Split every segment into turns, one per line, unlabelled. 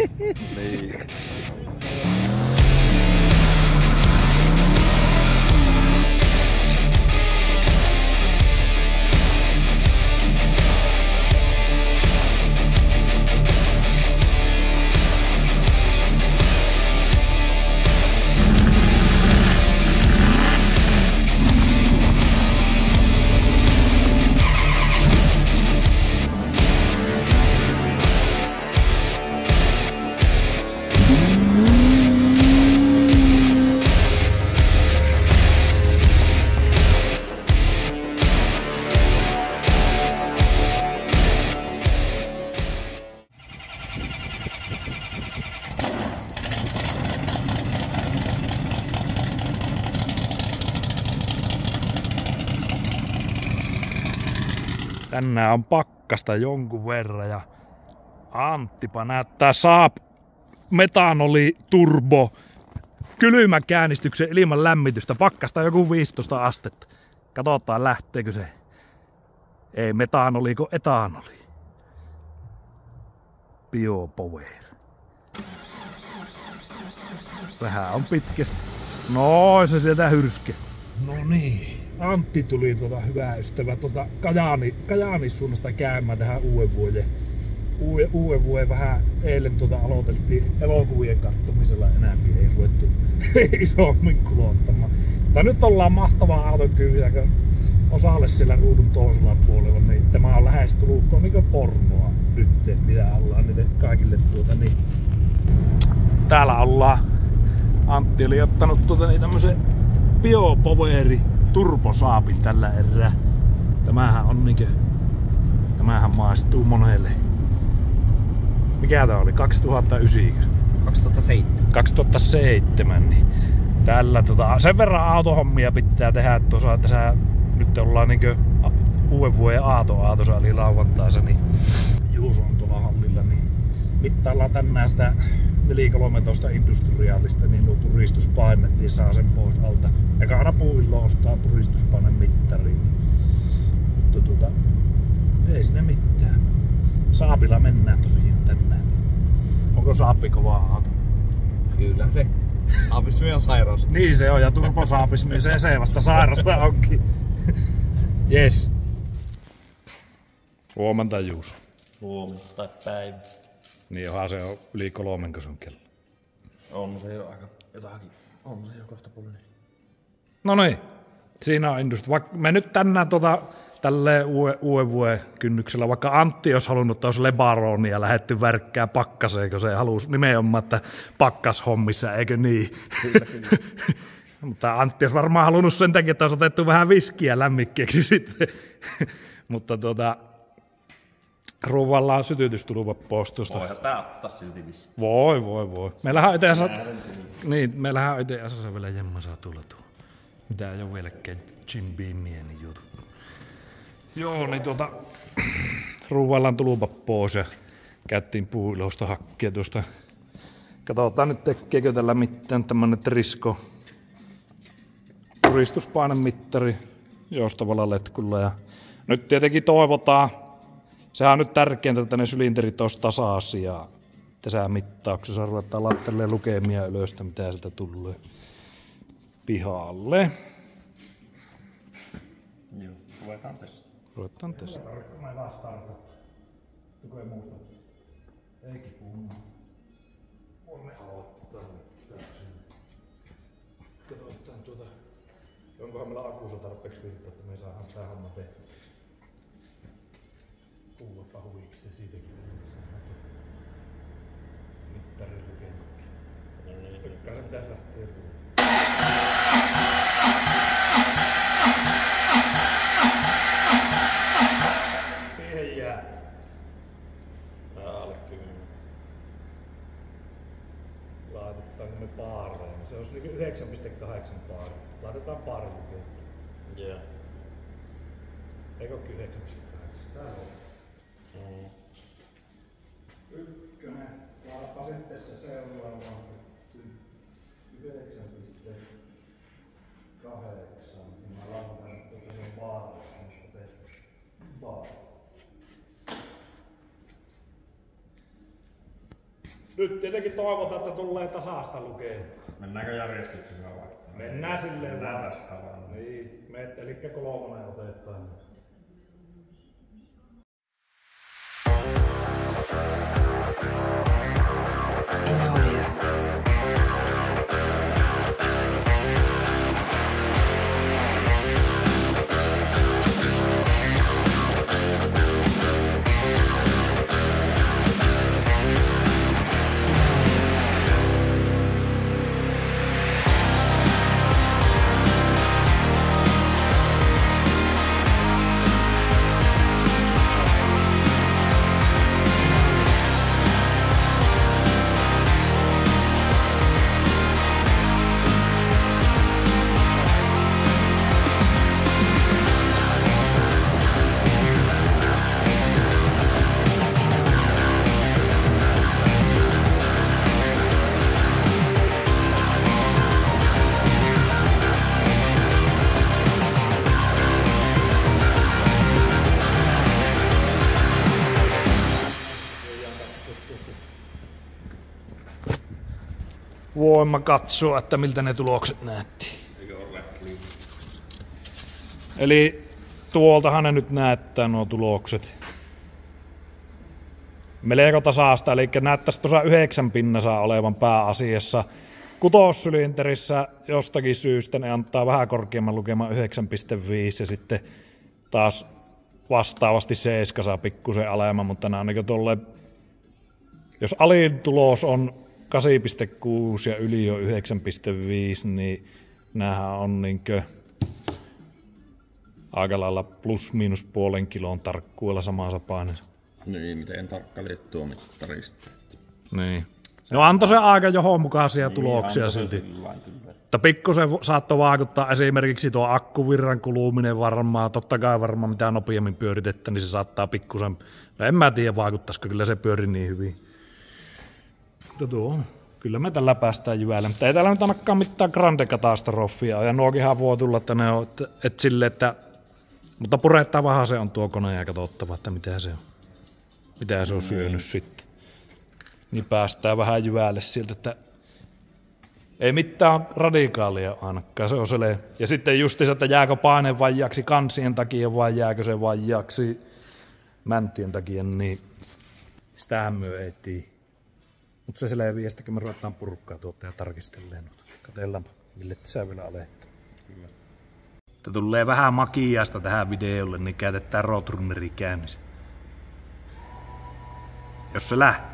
Niin. Tänään on pakkasta jonkun verran ja Anttipa näyttää Saab metanoli turbo kylmän käynnistyksen ilman lämmitystä. Pakkasta joku 15 astetta. Katsotaan lähteekö se. Ei metanoli kuin etanoli. Biopower. Vähän on pitkästi. No se sieltä hyrske. No niin. Antti tuli hyvä ystävä Kajaanin suunnasta käymään tähän uuden vuoden vähän eilen aloiteltiin elokuvien kattomisella enääkin ei ruvettu isommin kulottamaan. Mutta nyt ollaan mahtavaa auton kyydissä, osalle siellä ruudun toisella puolella, niin tämä on lähes tullut niin pornoa nyt, mitä ollaan niille kaikille niin. Täällä ollaan, Antti oli ottanut niin tämmösen biopoweri turbosaapin tällä erää. Tämähän on niinkö, tämähän maistuu monelle. Mikä tää oli? 2009? 2007, niin tällä sen verran autohommia pitää tehdä, että tässä nyt ollaan niinkö uuden vuoden aatossa eli lauantaisa, niin Juuso on tuolla hallilla, niin mittaillaan tänään sitä 413 industriaalista, niin nuo puristuspainettiin niin saa sen pois alta. Eikä aina puuillo ostaa puristuspaineמיttariin. Mutta ei sinne mitään. Saapilla mennään tosiaan tänään. Onko Saapi kova auto?
Kyllä se. Saapismi on sairaus.
Niin se on, ja turbosaapismi se vasta sairasta onkin. Jes. Huomenta Juuso.
Huomenta tai päivä.
Niin johan se on yli 3 sun kello.
On se jo aika jotakin. On se jo kohta puolinen.
No niin. Siinä on vaikka me nyt tänään tälleen uuden vuoden kynnyksellä, vaikka Antti olisi halunnut, että olisi Lebaronia ja lähdetty värkkää pakkaseen, kun se halusi nimenomaan, että pakkashommissa, eikö niin? Kyllä. Mutta Antti olisi varmaan halunnut sen takia, että olisi otettu vähän viskiä lämmikkeeksi sitten. Mutta ruuvalla on sytytystuluva pois tuosta.
Voihan sitä ottaa silti vissiin.
Voi. Meillähän on itse asiassa vielä jemmasaa tulla tuo. Mitä ei ole vieläkään Jim Beamien juttu. Joo, niin ruuvaillaan tulupa pois ja käyttiin puuilousta hakkia tuosta. Katsotaan nyt tekeekö tällä mitään tämmönen Trisko puristuspainemittari joustavalla letkulla. Ja nyt tietenkin toivotaan, sehän on nyt tärkeintä, että ne sylinterit olisi tasaisia. Tässä mittauksessa ruvetaan laittelee lukemia ylöstä, mitä sieltä tulee pihalle.
Joo, ruvetaan tässä.
Ruvetaan tässä.
Mä vastaan, että tuko ei muusta.
Eikin kumma. Voimme aloittaa täysin. Katsotaan onkohan meillä akussa tarpeeksi virtaa, että me saadaan tää homma tehty. Kuulapa huviksi ja siitäkin saadaan mittari lukemakin. Pekkaa se pitäisi lähteä ruuan. Siihen jää.
Alle 10.
Laitetaanko me baareen? Se olisi 9,8 baari. Laitetaan baari lukemaan.
Joo.
Eikö ole 9,8? Tää on. Ykkönen. Laitapa sitten se seuraava. 9,8. Niin mä laitan, että se on baarissa. Baari. Nyt tietenkin toivotaan, että tulee tasasta lukemaan.
Mennäänkö järjestyksessä vai?
Mennään silleen
Mennään
vaan.
tästä vaan.
Niin, eli 3 otetaan. Voimme katsoa, että miltä ne tulokset näytti.
Eikö ole
Eli tuoltahan ne nyt näyttää nuo tulokset. Melko tasaista, eli näyttäisi tuossa 9 pinnasaa olevan pääasiassa. Kutossylinterissä jostakin syystä ne antaa vähän korkeamman lukeman 9,5 ja sitten taas vastaavasti 7 saa pikkusen alemman, mutta nämä on niin tolle, jos alin tulos on 8,6 ja yli on 9,5, niin näähän on niinkö aika lailla plus miinus puolen kilon tarkkuudella samassa painossa.
Niin, miten tarkka oli tuo mittarista.
Niin. No antoi se aika johdonmukaisia tuloksia silti. Mutta pikkusen saattoi vaikuttaa esimerkiksi tuo akkuvirran kuluminen varmaan, totta kai varmaan mitä nopeammin pyöritettä, niin se saattaa pikkusen, no en mä tiedä vaikuttaisiko, kyllä se pyöri niin hyvin. Mutta tuo on. Kyllä me tällä päästään jyvälle, mutta ei täällä nyt ainakaan mitään grande katastrofia, ja nuokinhan voi tulla, että ne on, että sille, että, mutta purettavahan se on tuo kone ja katsottava, että mitä se on. Mitä se on syönyt sitten. Niin päästään vähän jyvälle sieltä, että ei mitään radikaalia ainakaan, se on sellainen. Ja sitten justiinsa, että jääkö paine vajaaksi kansien takia vai jääkö se vajaaksi mänttien takia, niin sitähän myö ei tiedä. Mutta se selviää, sitten kun me ruvetaan purkkaa tuota ja tarkistelleen. Katsellaanpa, mille tässä vielä alettaa. Tämä tulee vähän makiasta tähän videolle, niin käytetään Roadrunneri käynnissä. Jos se lähtee.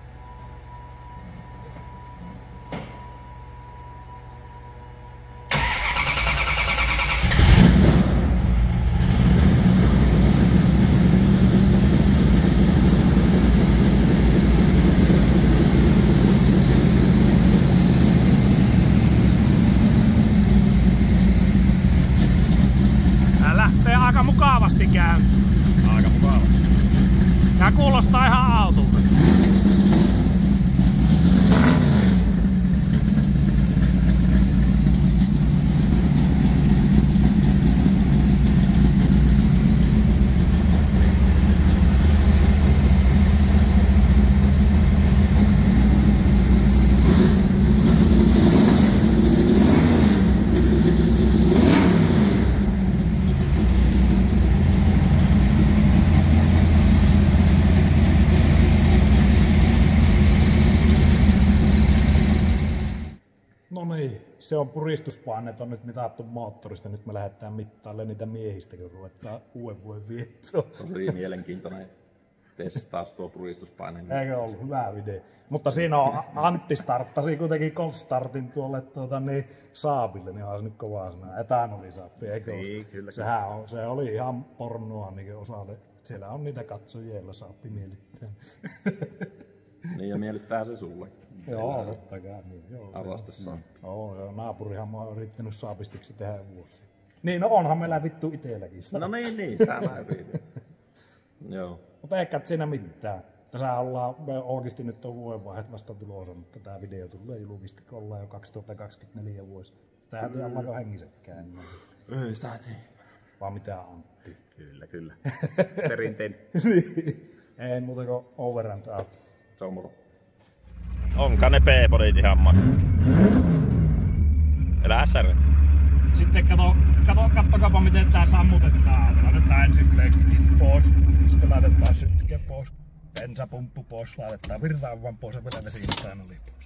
Aika mukavasti käyn.
Aika mukavasti.
Tää kuulostaa ihan autolta. No niin, se on puristuspaineet on nyt mitattu moottorista. Nyt me lähdetään mittailemaan niitä miehistä, kun ruvetaan uuden vuoden viettoon.
Tosi mielenkiintoinen testaus tuo puristuspaine.
Eikö ollut hyvä video? Mutta siinä on Antti starttasi kuitenkin Goldstartin tuolle Saabille, niin on se nyt kovaa sana. Etanolisaappi, eikö
niin, kyllä.
Se oli ihan pornoa niin osalle. Siellä on niitä katsojia, joilla Saappi miellyttää.
Niin ja miellyttää se sulle.
Joo, totta kai. Niin,
Arvostussaappi.
Joo, naapurihan mä oon yrittänyt saapistiksi tehdä vuosia. Niin, no onhan meillä vittu itelläkin.
No niin, sitä mä yritin. Joo.
Mutta eikä siinä mitään. Tässä ollaan, me oikeasti nyt on vuodenvaiheet vasta tulossa, mutta tää video tulee julkisesti, kun ollaan jo 2024 vuosi. Sitä ei tiedä, ollaanko hengisekään.
Ei sitä tiedä.
Vaan mitä Antti.
Kyllä. Perinteinen.
Ei muuta kuin over and out.
Se on moro.
onkaan ne P-podit ihan maksaa. Elää SR.
Sitten kattokaapa miten tää sammutetaan. Laitetaan ensin flektit pois. Sitten laitetaan sytke pois. Bensapumppu pois. Laitetaan virtaavan pois ja vielä vesiin säännön liipu.